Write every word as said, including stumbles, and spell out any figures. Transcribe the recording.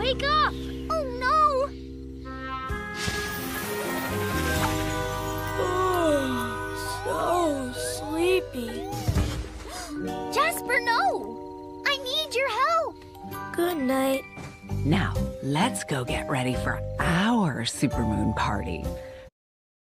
wake up! Oh, no! Oh, so sleepy. Jasper, no! I need your help! Good night. Now, let's go get ready for our supermoon party.